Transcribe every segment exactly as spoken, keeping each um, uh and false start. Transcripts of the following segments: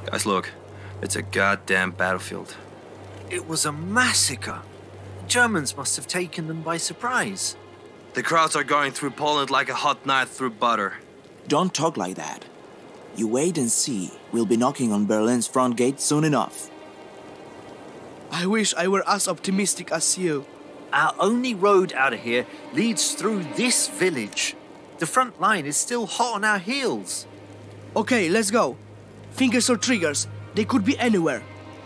Guys, look. It's a goddamn battlefield. It was a massacre. Germans must have taken them by surprise. The crowds are going through Poland like a hot knife through butter. Don't talk like that. You wait and see. We'll be knocking on Berlin's front gate soon enough. I wish I were as optimistic as you. Our only road out of here leads through this village. The front line is still hot on our heels. Okay, let's go. Fingers or triggers, they could be anywhere.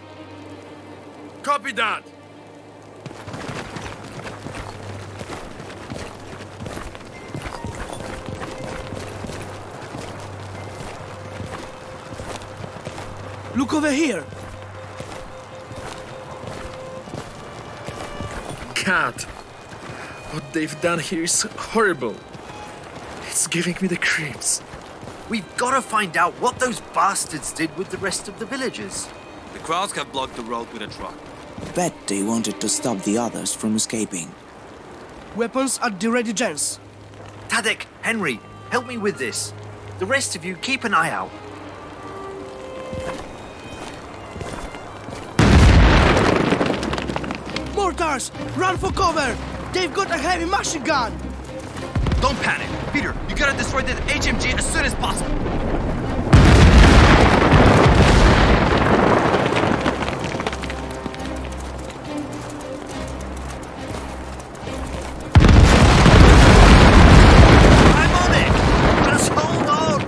Copy that! Look over here. God, what they've done here is horrible. It's giving me the creeps. We've got to find out what those bastards did with the rest of the villagers. The crowds have blocked the road with a truck. Bet they wanted to stop the others from escaping. Weapons at the ready, gents. Tadek, Henry, help me with this. The rest of you keep an eye out. Mortars! Run for cover! They've got a heavy machine gun! Don't panic. Peter, you gotta destroy that H M G as soon as possible. I'm on it! Just hold on!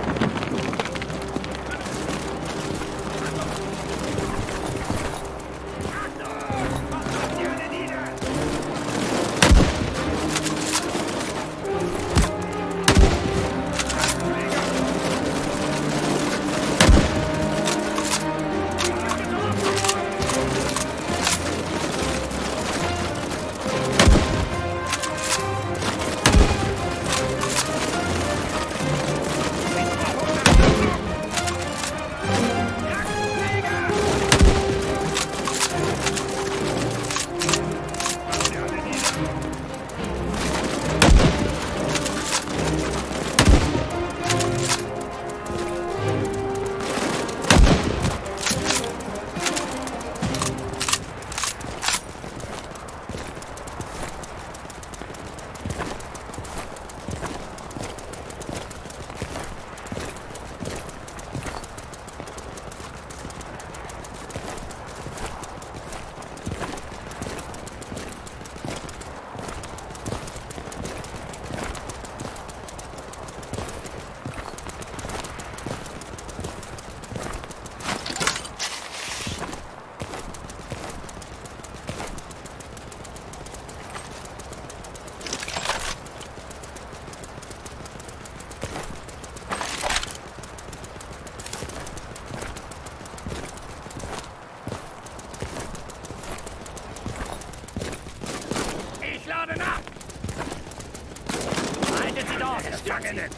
Gefangenen!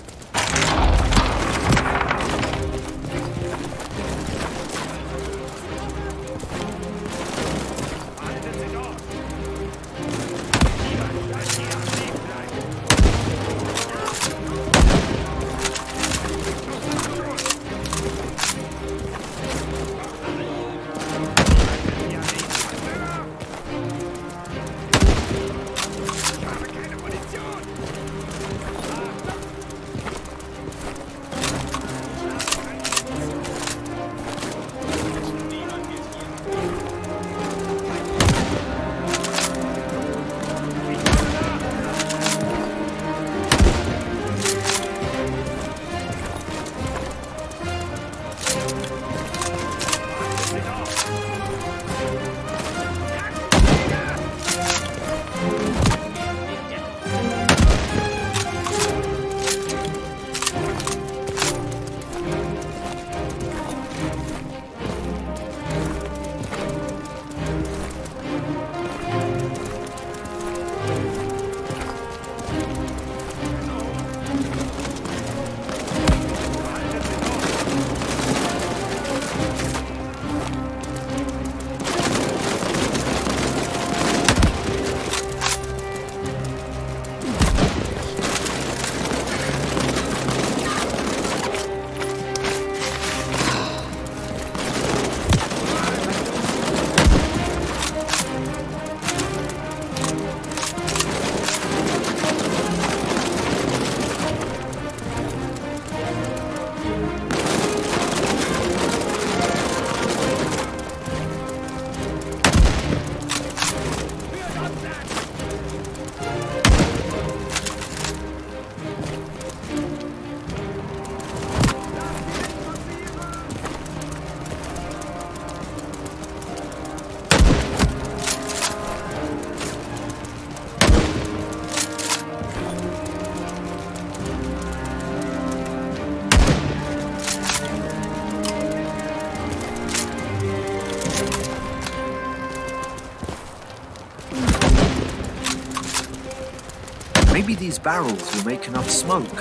Haltet sie dort! Niemand bleibt hier am Leben bleiben! Ich habe keine Munition! Maybe these barrels will make enough smoke.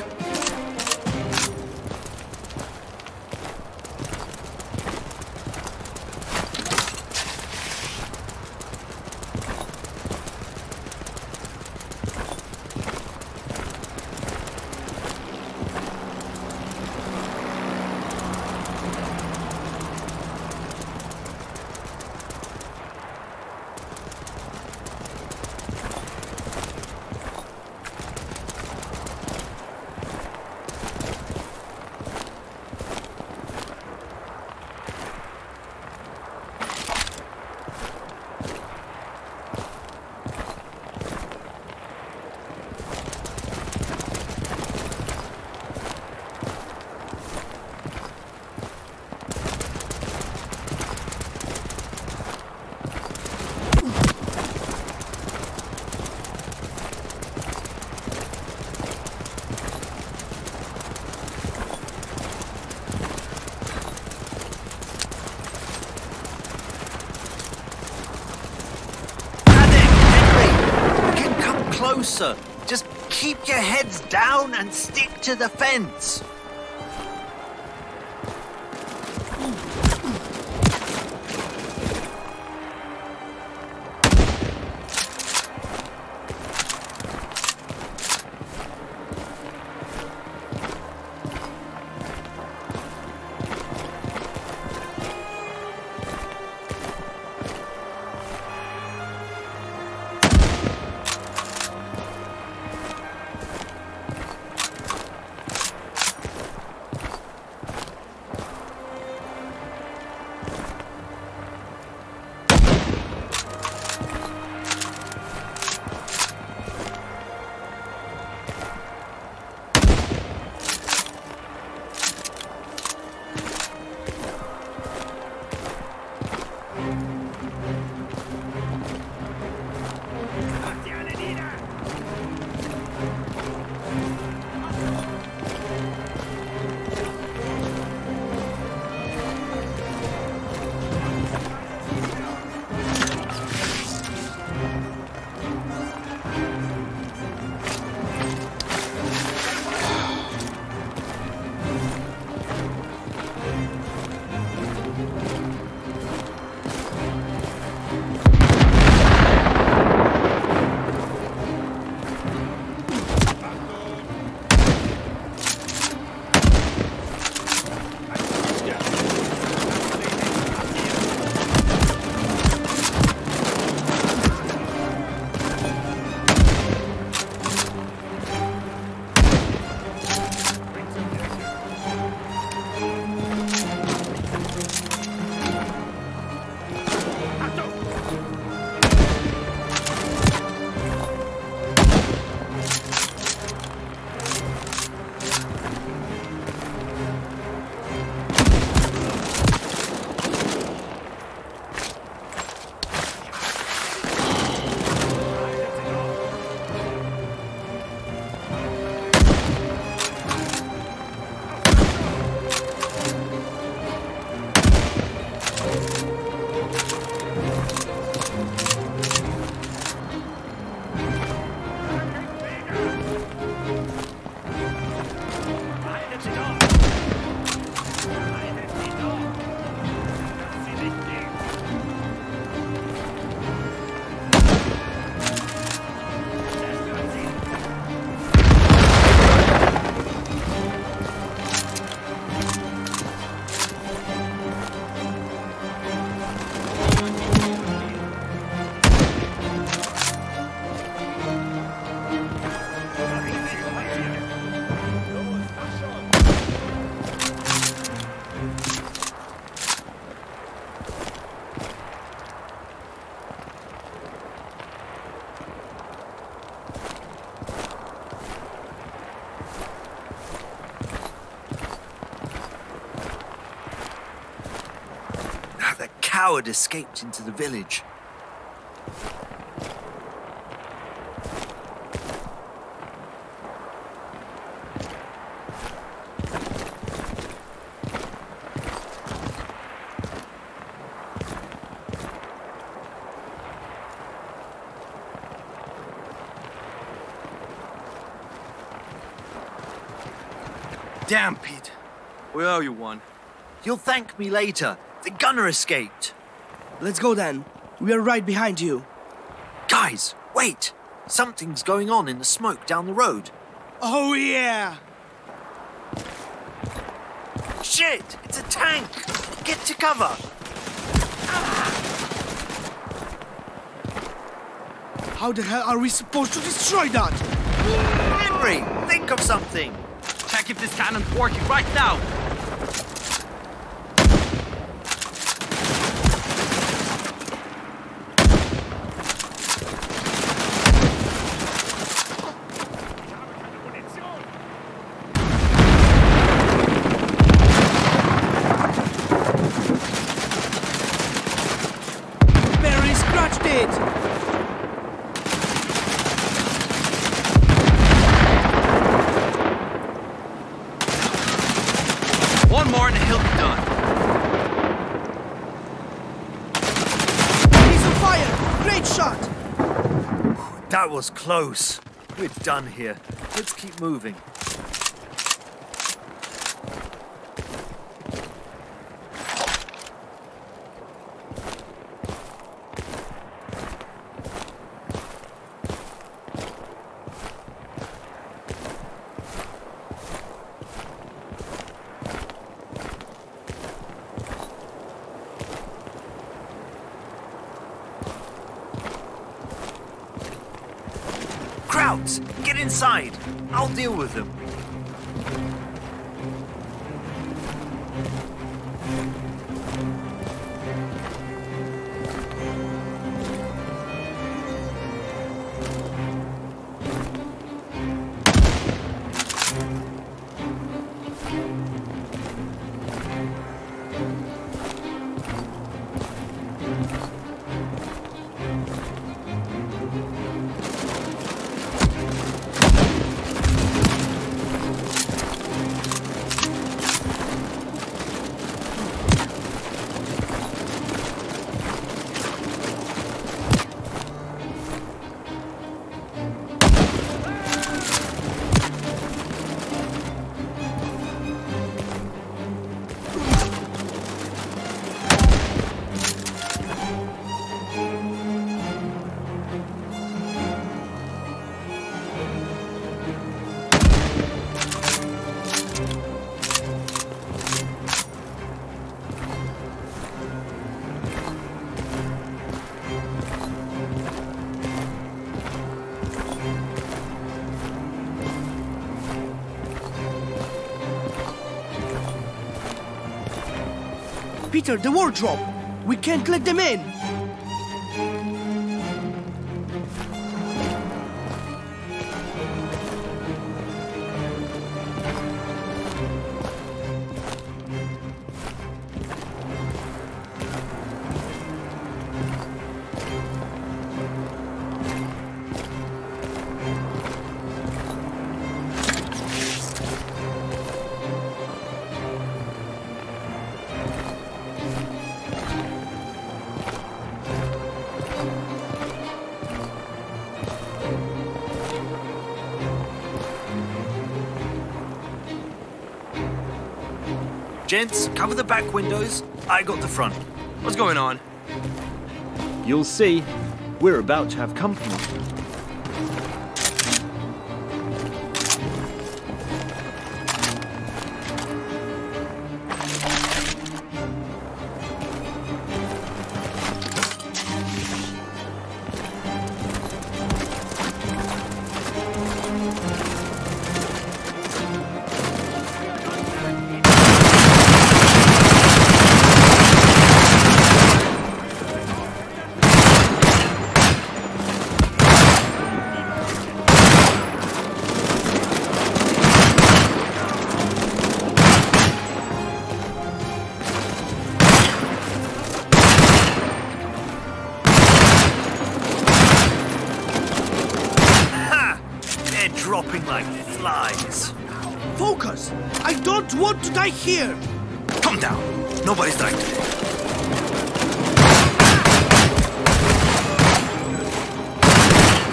Closer. Just keep your heads down and stick to the fence. Coward escaped into the village. Damn, Pete. We owe you one. You'll thank me later. The gunner escaped. Let's go then. We are right behind you. Guys, wait. Something's going on in the smoke down the road. Oh yeah! Shit! It's a tank! Get to cover! How the hell are we supposed to destroy that? Henry, think of something! Check if this cannon's working right now. Barely scratched it! One more and he'll be done. He's on fire! Great shot! That was close. We're done here. Let's keep moving. Krauts, get inside. I'll deal with them. Peter, the wardrobe! We can't let them in! Gents, cover the back windows. I got the front. What's going on? You'll see. We're about to have company. Dropping like flies. Focus! I don't want to die here! Calm down. Nobody's dying today.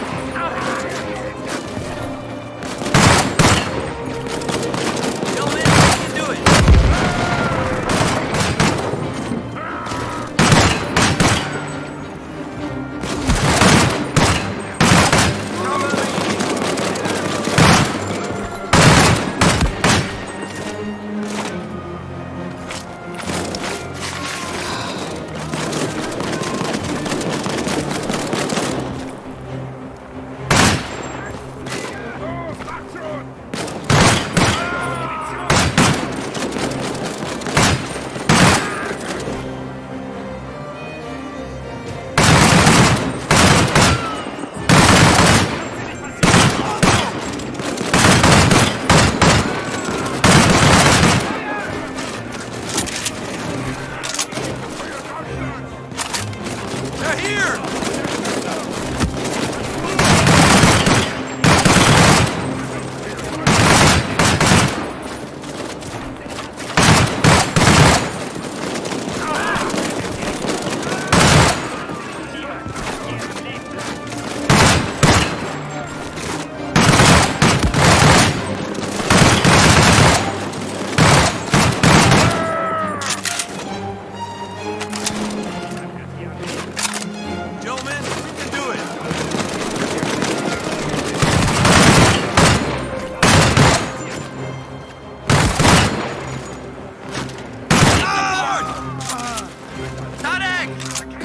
Gentlemen,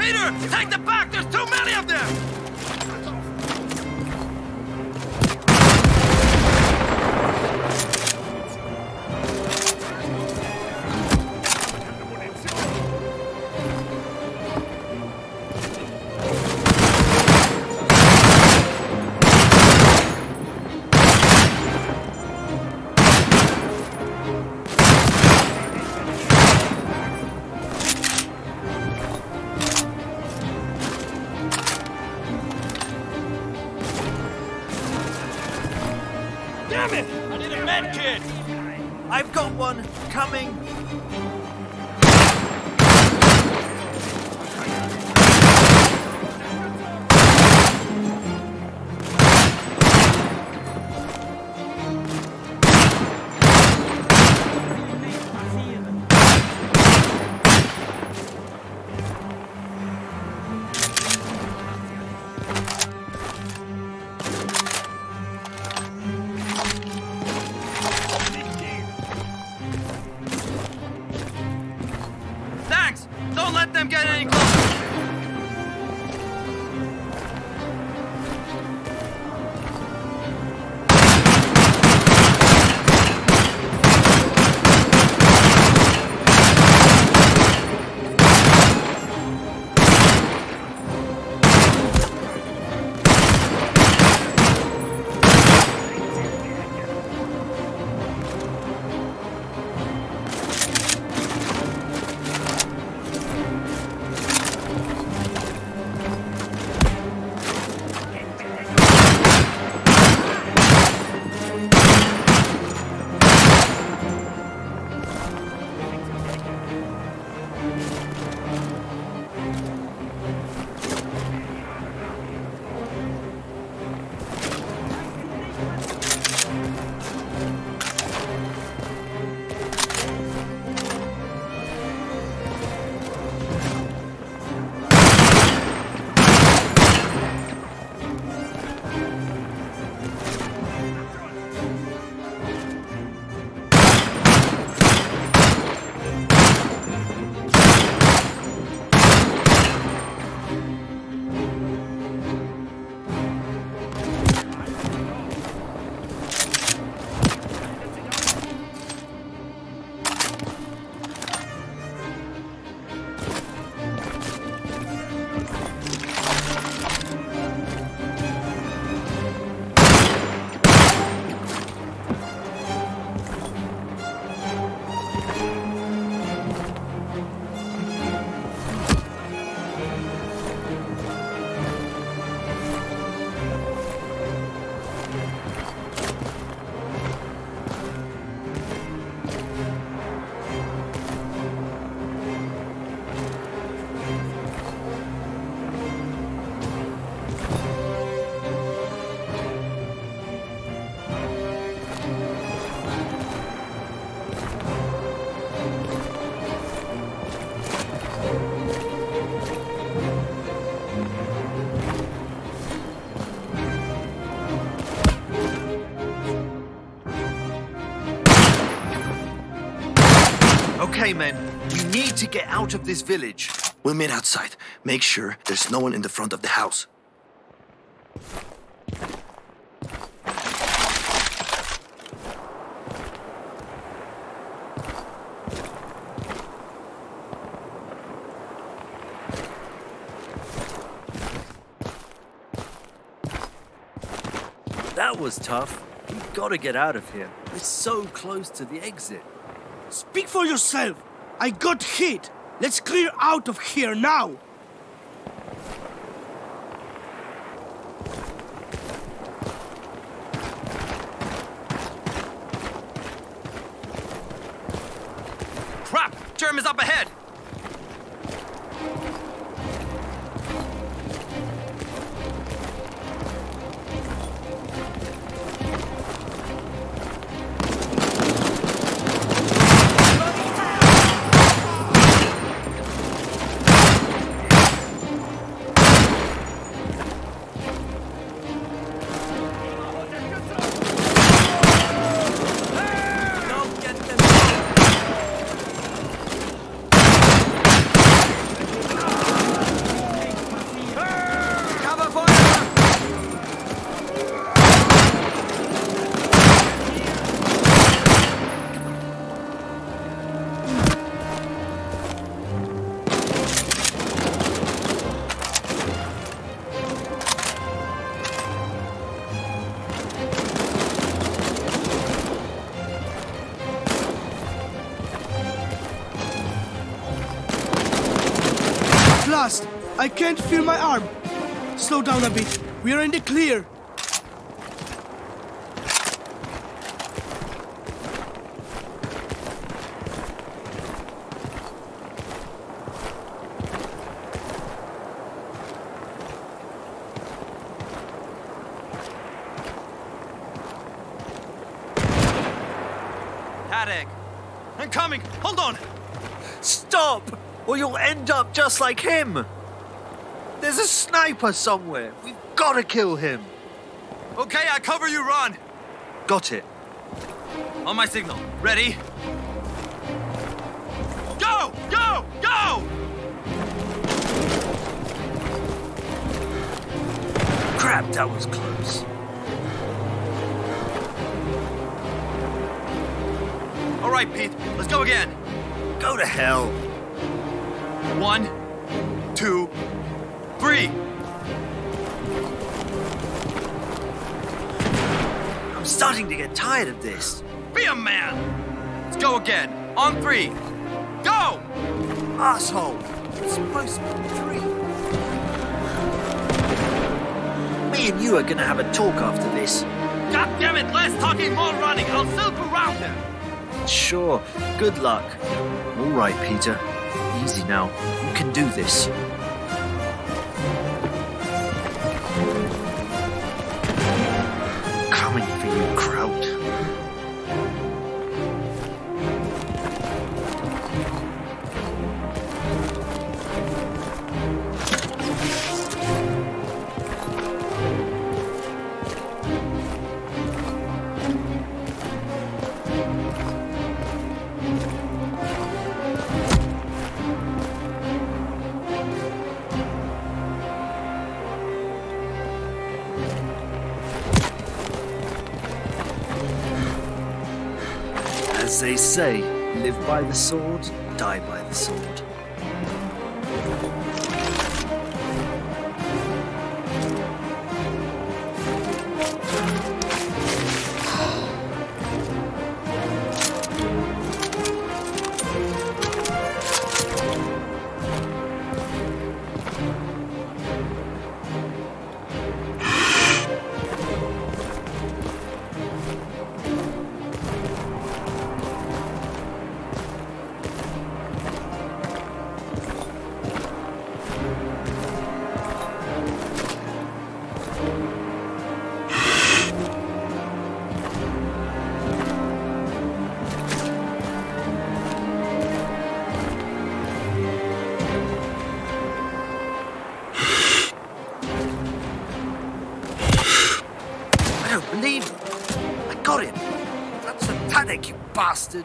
Peter! Take the back! There's too many of them! Damn it! I need a med kit! I've got one coming. Thanks! Don't let them get any closer! Okay, men, we need to get out of this village. We'll meet outside. Make sure there's no one in the front of the house. That was tough. We've got to get out of here. We're so close to the exit. Speak for yourself. I got hit. Let's clear out of here now. Crap! Germans up ahead! last. I can't feel my arm. Slow down a bit. We are in the clear. Paddock! I'm coming! Hold on! Stop, or you'll end up just like him. There's a sniper somewhere. We've got to kill him. Okay, I cover you, run! Got it. On my signal. Ready? Go! Go! Go! Crap, that was close. All right, Pete, let's go again. Go to hell. One, two, three. I'm starting to get tired of this. Be a man. Let's go again. On three. Go! Asshole. It's supposed to be three. Me and you are gonna have a talk after this. God damn it, less talking, more running. I'll silk around him. Sure. Good luck. All right, Peter. Easy now. You can do this. Coming for you, Kraut. As they say, live by the sword, die by the sword. I don't believe it. I got him. That's a panic, you bastard.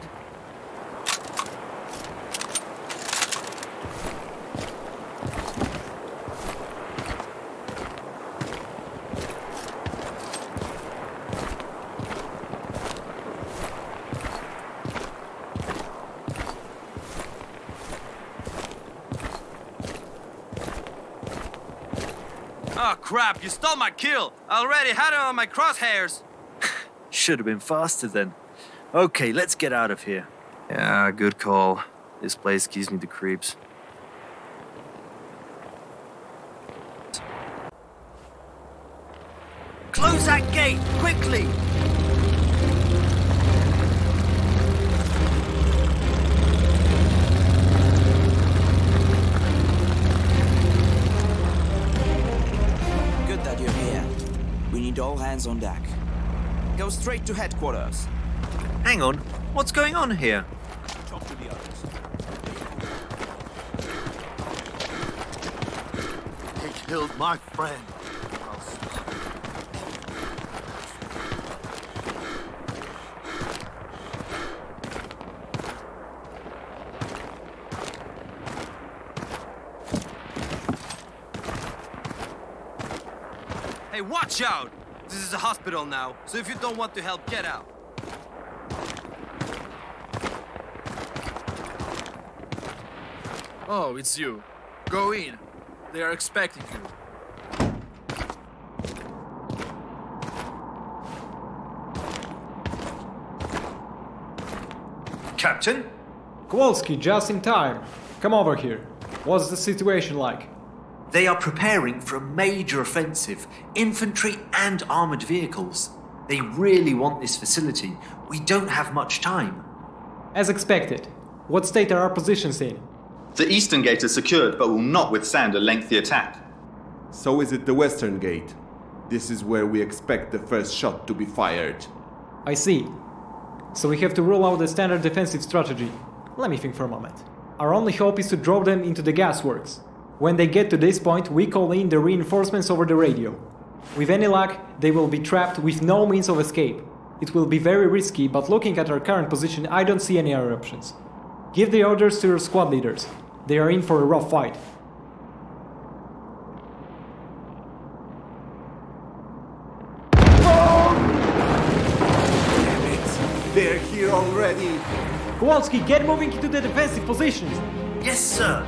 Oh crap, you stole my kill. I already had it on my crosshairs. Should have been faster then. Okay, let's get out of here. Yeah, good call. This place gives me the creeps. Close that gate, quickly! Good that you're here. We need all hands on deck. Go straight to headquarters. Hang on, what's going on here? Talk to the others. They killed my friend. I'll stop. Hey, watch out! This is a hospital now, so if you don't want to help, get out. Oh, it's you. Go in. They are expecting you. Captain? Kowalski, just in time. Come over here. What's the situation like? They are preparing for a major offensive, infantry and armoured vehicles. They really want this facility. We don't have much time. As expected. What state are our positions in? The eastern gate is secured, but will not withstand a lengthy attack. So is it the western gate. This is where we expect the first shot to be fired. I see. So we have to rule out the standard defensive strategy. Let me think for a moment. Our only hope is to draw them into the gasworks. When they get to this point, we call in the reinforcements over the radio. With any luck, they will be trapped with no means of escape. It will be very risky, but looking at our current position, I don't see any other options. Give the orders to your squad leaders. They are in for a rough fight. They're here already! Kowalski, get moving into the defensive positions! Yes, sir!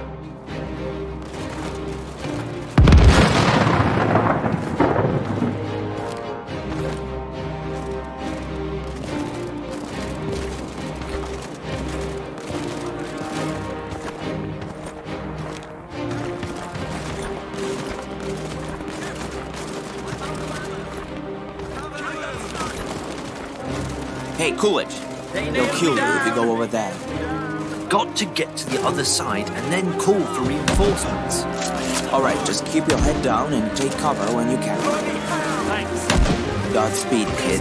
Hey, Coolidge. They'll kill you if you go over there. Got to get to the other side and then call for reinforcements. Alright, just keep your head down and take cover when you can. Godspeed, kid.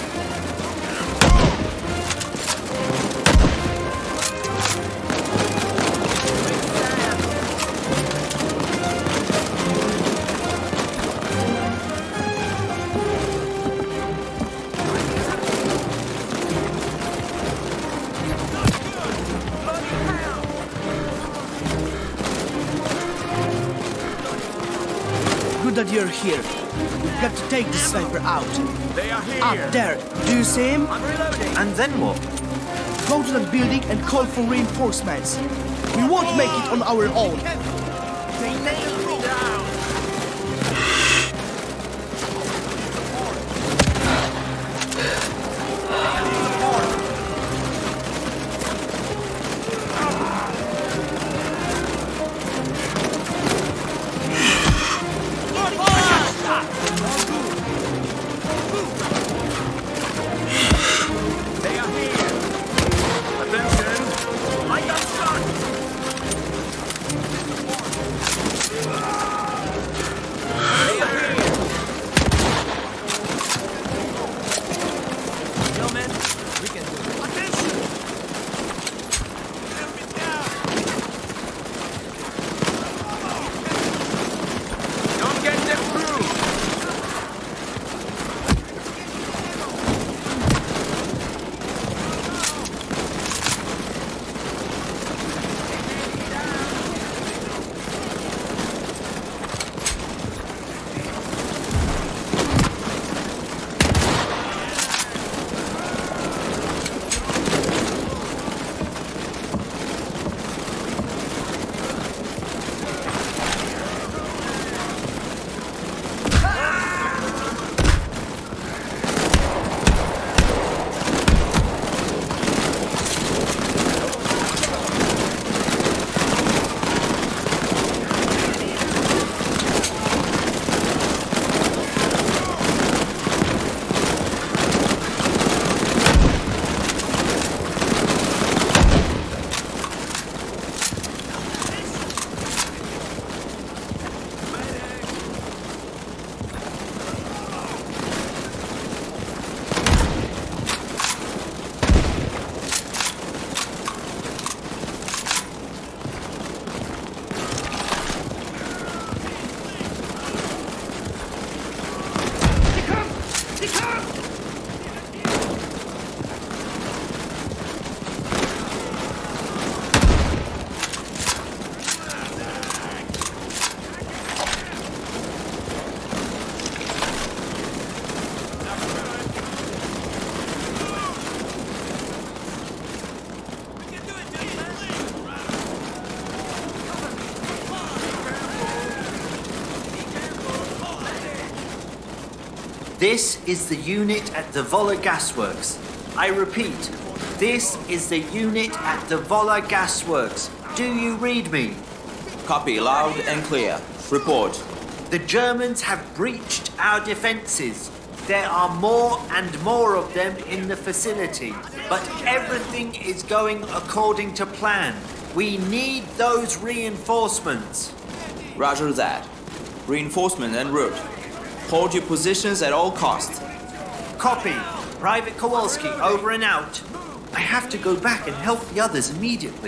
Good that you're here. We've got to take the sniper out. They are here! Up there. Do you see him? I'm reloading! And then what? Go to that building and call for reinforcements. We won't make it on our own. They nailed me down! This is the unit at the Vola Gasworks. I repeat, this is the unit at the Vola Gasworks. Do you read me? Copy, loud and clear. Report. The Germans have breached our defenses. There are more and more of them in the facility, but everything is going according to plan. We need those reinforcements. Roger that. Reinforcement en route. Hold your positions at all costs. Copy. Private Kowalski, over and out. I have to go back and help the others immediately.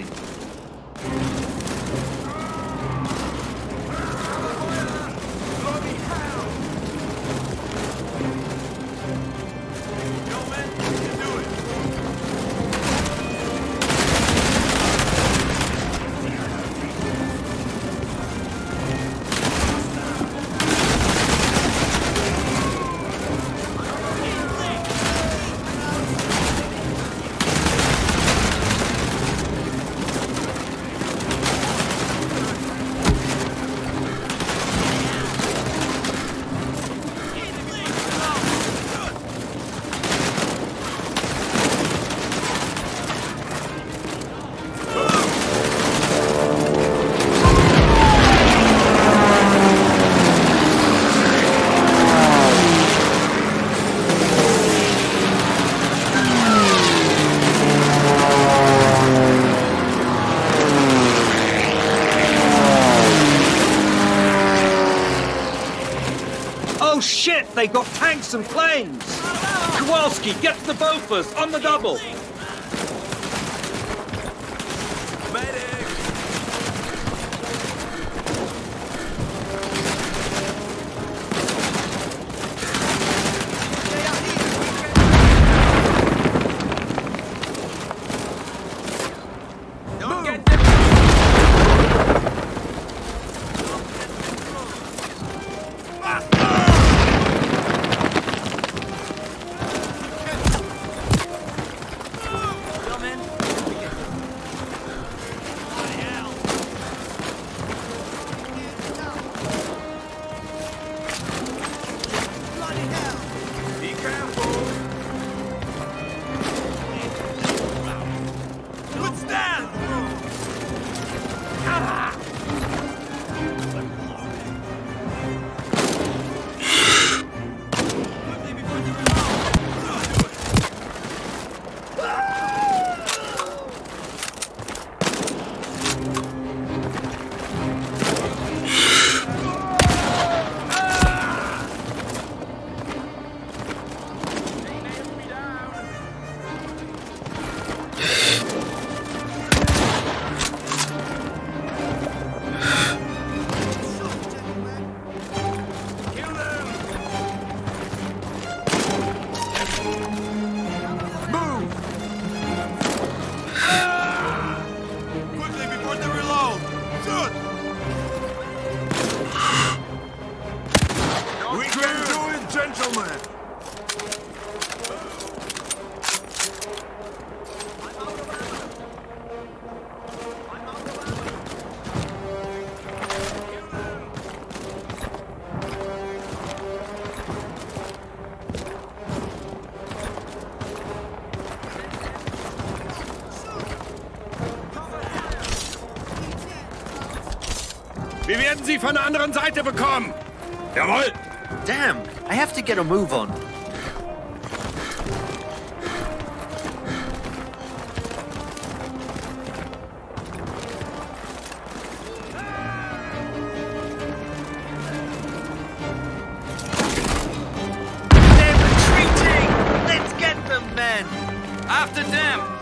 Oh shit, they got tanks and planes! Kowalski, get to the Bofors, on the double! Wir werden sie von der anderen Seite bekommen. Jawohl. Damn, I have to get a move on. After them!